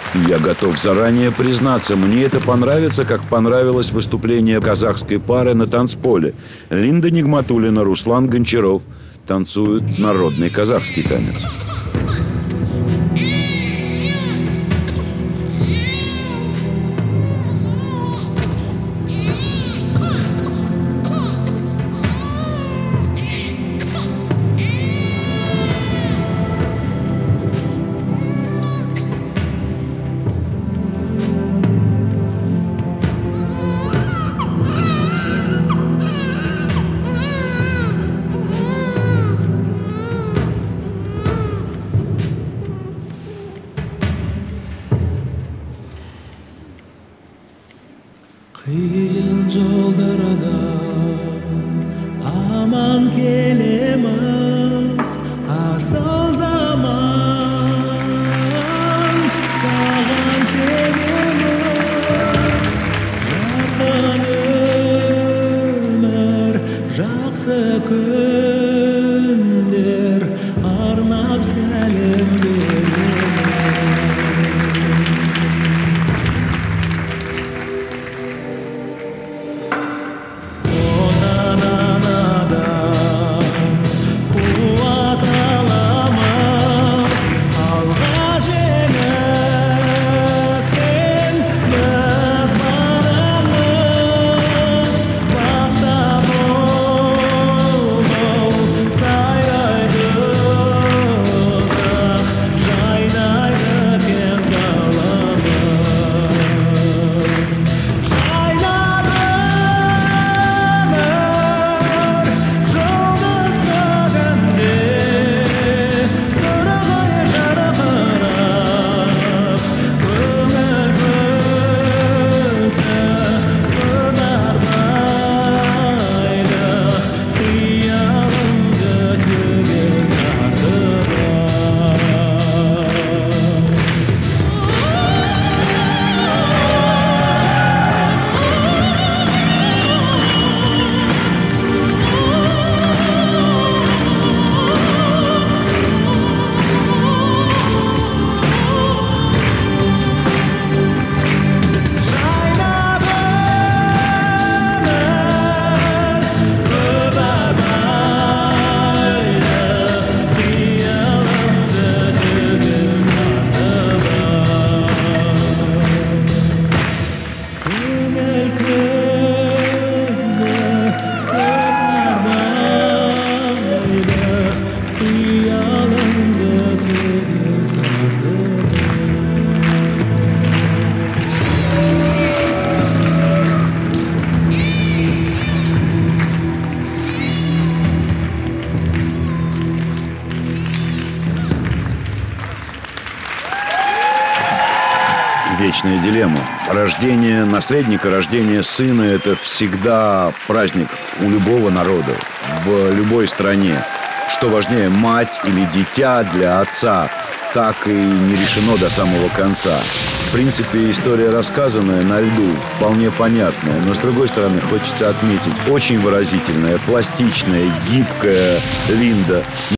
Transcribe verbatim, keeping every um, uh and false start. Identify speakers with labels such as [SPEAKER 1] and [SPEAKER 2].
[SPEAKER 1] Я готов заранее признаться, мне это понравится, как понравилось выступление казахской пары на танцполе. Линда Нигматуллина, Руслан Гончаров танцуют народный казахский танец.
[SPEAKER 2] Kıyın yollardan aman gelemez asıl zaman sağan sevemez yakın ömür жақсы күндер арнап сәлем
[SPEAKER 1] Вечная дилемма. Рождение наследника, рождение сына – это всегда праздник у любого народа, в любой стране. Что важнее, мать или дитя для отца, так и не решено до самого конца. В принципе, история, рассказанная на льду, вполне понятная, но, с другой стороны, хочется отметить, очень выразительная, пластичная, гибкая Линда.